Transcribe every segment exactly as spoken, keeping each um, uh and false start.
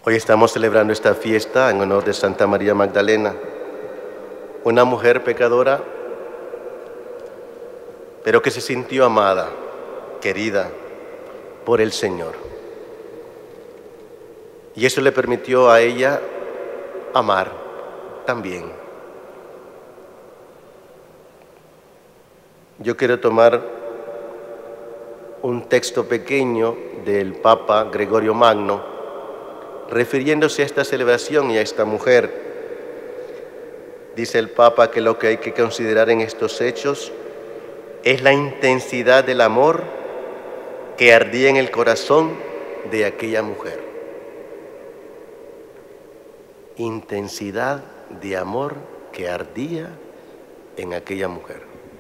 Hoy estamos celebrando esta fiesta en honor de Santa María Magdalena, una mujer pecadora, pero que se sintió amada, querida por el Señor. Y eso le permitió a ella amar también. Yo quiero tomar un texto pequeño del Papa Gregorio Magno, refiriéndose a esta celebración y a esta mujer. Dice el Papa que lo que hay que considerar en estos hechos es la intensidad del amor que ardía en el corazón de aquella mujer. Intensidad de amor que ardía en aquella mujer.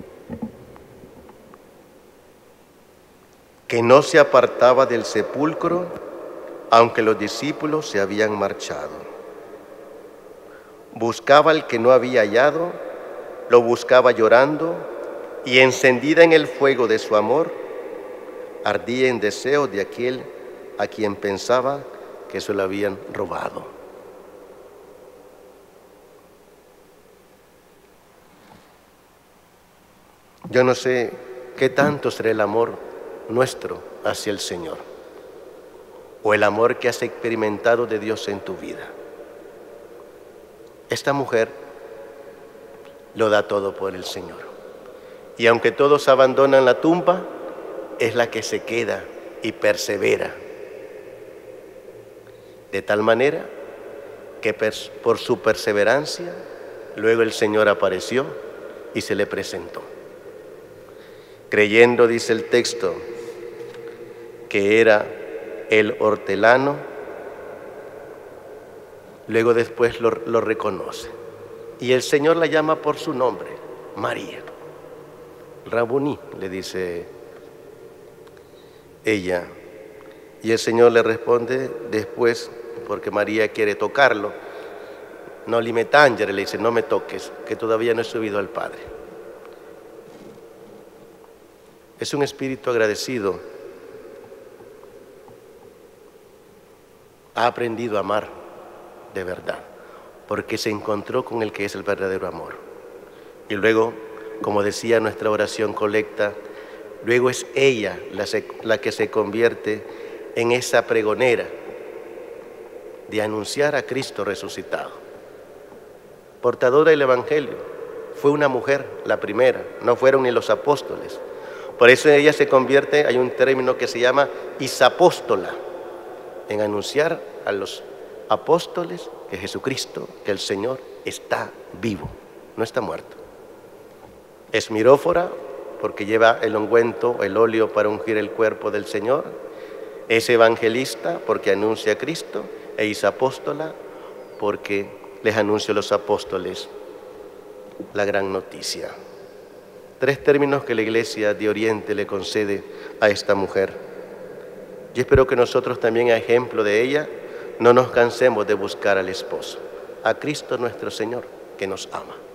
Que no se apartaba del sepulcro, aunque los discípulos se habían marchado. Buscaba al que no había hallado, lo buscaba llorando, y encendida en el fuego de su amor, ardía en deseo de aquel a quien pensaba que se lo habían robado. Yo no sé qué tanto será el amor nuestro hacia el Señor, o el amor que has experimentado de Dios en tu vida. Esta mujer lo da todo por el Señor. Y aunque todos abandonan la tumba, es la que se queda y persevera. De tal manera que por su perseverancia, luego el Señor apareció y se le presentó. Creyendo, dice el texto, que era el hortelano, luego después lo, lo reconoce. Y el Señor la llama por su nombre, María. Rabuní, le dice ella. Y el Señor le responde después, porque María quiere tocarlo. No li me tangere, le dice, no me toques, que todavía no he subido al Padre. Es un espíritu agradecido. Ha aprendido a amar de verdad, porque se encontró con el que es el verdadero amor. Y luego, como decía nuestra oración colecta, luego es ella la, se, la que se convierte en esa pregonera de anunciar a Cristo resucitado. Portadora del Evangelio, fue una mujer la primera, no fueron ni los apóstoles. Por eso ella se convierte, hay un término que se llama isapóstola, en anunciar a los apóstoles que Jesucristo, que el Señor está vivo, no está muerto. Es mirófora porque lleva el ungüento, el óleo para ungir el cuerpo del Señor. Es evangelista porque anuncia a Cristo, e isapóstola porque les anuncia a los apóstoles la gran noticia. Tres términos que la Iglesia de Oriente le concede a esta mujer. Yo espero que nosotros también, a ejemplo de ella, no nos cansemos de buscar al esposo, a Cristo nuestro Señor, que nos ama.